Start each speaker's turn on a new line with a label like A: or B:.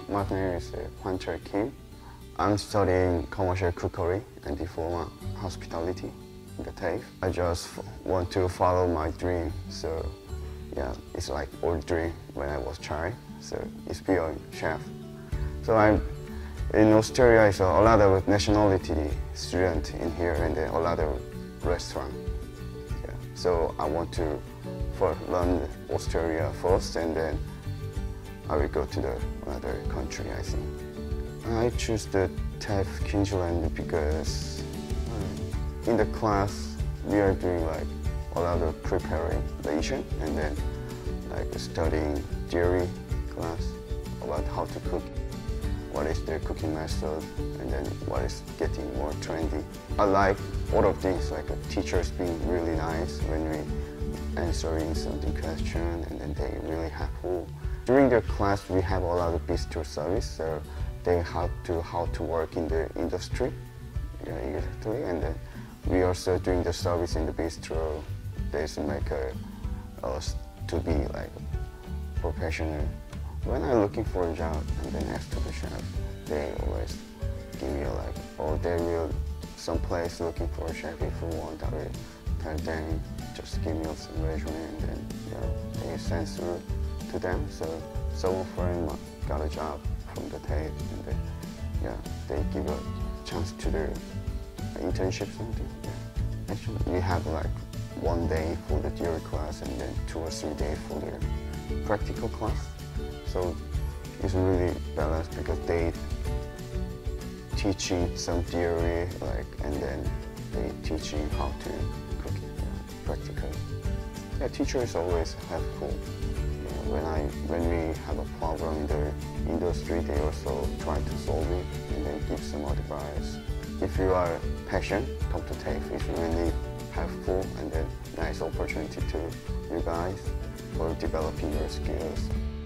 A: My name is Hwanchul. I'm studying commercial cookery and diploma hospitality in the TAFE. I just want to follow my dream. So yeah, it's like old dream when I was a child. So it's be a chef. So I'm in Australia. I saw a lot of nationality students in here and then a lot of restaurant. Yeah. So I want to learn Australia first and then I will go to another country, I think. I choose the TAFE Queensland because in the class we are doing like a lot of preparation and then like studying theory class about how to cook, what is the cooking method, and then what is getting more trendy. I like all of things, like teachers being really nice when we answering something question and then they really helpful. During their class we have a lot of bistro service, so they how to work in the industry, yeah, exactly. And then we also doing the service in the bistro. They make us to be like professional. When I'm looking for a job and then next to the chef, they always give me like, oh, they will some place looking for a chef. If you want, I will tell them just give me some resume and then they send through to them. So some friend got a job from the TAFE and then they give a chance to the internship something. Yeah. Actually, we have like 1 day for the theory class and then 2 or 3 days for the practical class. So it's really balanced because they teaching some theory and then they teaching how to cook it practically. Yeah, teacher is always helpful. When we have a problem in the industry, they also try to solve it and then give some advice. If you are passionate, come to TAFE. It's really helpful and then nice opportunity to you guys for developing your skills.